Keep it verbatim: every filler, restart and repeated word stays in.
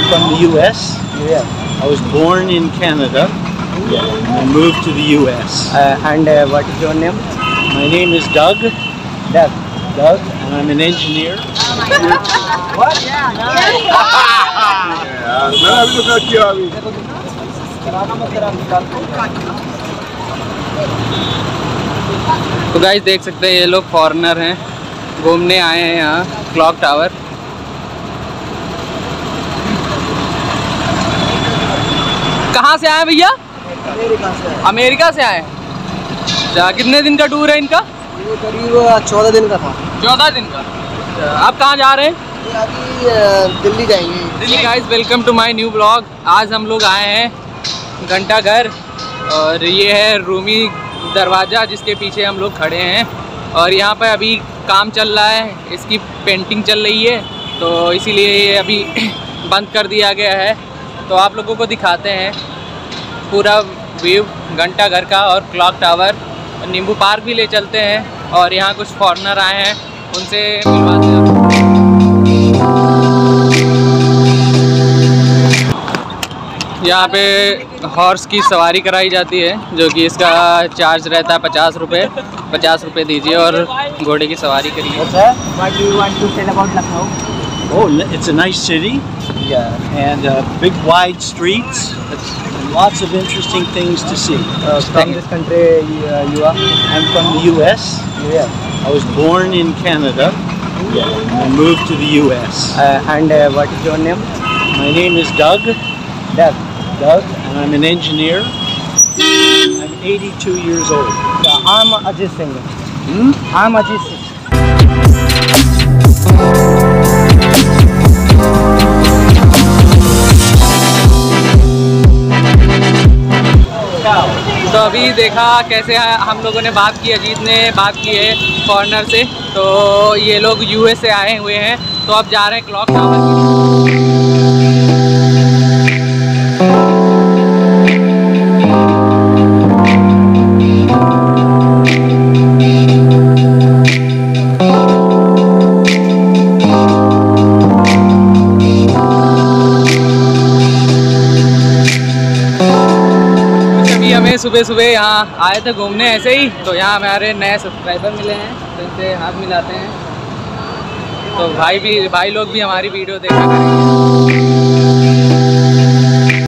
from the U S. Yeah. I was born in Canada. I moved to the U S. Uh, and uh, what is your name? My name is Doug. Doug. Doug, and I'm an engineer. What? Yeah. तो guys देख सकते हैं ये लोग foreigner हैं, घूमने आए हैं यहाँ क्लॉक टावर। कहाँ से आए भैया? अमेरिका से। अमेरिका से आए। अच्छा, कितने दिन का टूर है इनका? ये करीब चौदह दिन का था। चौदह दिन का। आप कहाँ जा रहे हैं? ये अभी दिल्ली जाएंगे। Delhi. Guys welcome to my new blog. आज हम लोग आए हैं घंटा घर और ये है रूमी दरवाज़ा जिसके पीछे हम लोग खड़े हैं और यहाँ पर अभी काम चल रहा है, इसकी पेंटिंग चल रही है तो इसीलिए ये अभी बंद कर दिया गया है। तो आप लोगों को दिखाते हैं पूरा व्यू घंटा घर का और क्लॉक टावर। नींबू पार्क भी ले चलते हैं और यहाँ कुछ फॉरेनर आए हैं उनसे मिलवाते हैं। यहाँ पे हॉर्स की सवारी कराई जाती है जो कि इसका चार्ज रहता है पचास रुपये। पचास रुपये दीजिए और घोड़े की सवारी करिए। What do you want to tell about Lucknow? Oh, it's a nice city. Yeah. And uh, big wide streets. And lots of interesting things to see. Uh, from this country uh, you are? I'm from the U S. Yeah. I was born in Canada. I moved to the U S. Uh, and uh, what is your name? My name is Doug. Doug. Doug, and I'm an engineer. I'm eighty-two years old. Yeah, I'm Ajit Singh. Hmm? I'm Ajit Singh. तो अभी देखा कैसे हम लोगों ने बात की, अजीत ने बात की है फॉरेनर से। तो ये लोग यूएस से आए हुए हैं तो अब जा रहे हैं क्लॉक टावर। हमें सुबह सुबह यहाँ आए थे घूमने ऐसे ही, तो यहाँ हमारे नए सब्सक्राइबर मिले हैं तो इनसे हाथ मिलाते हैं। तो भाई भी भाई लोग भी हमारी वीडियो देखा करेंगे।